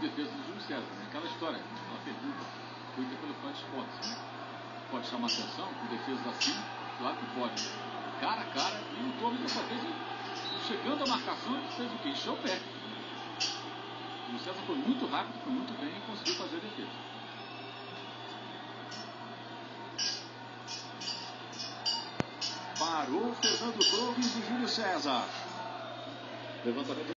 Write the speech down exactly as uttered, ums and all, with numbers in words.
defesa do Júlio César, né? Aquela história, aquela pergunta feita pelo Fã de Esportes, né? Pode chamar atenção com defesas assim? Claro que pode. Cara a cara, e o Torres dessa vez, chegando à marcação, ele fez o quê? Encheu o pé. O Júlio César foi muito rápido, foi muito bem e conseguiu fazer a defesa. Parou o Fernando Torres e Júlio César. Levantamento.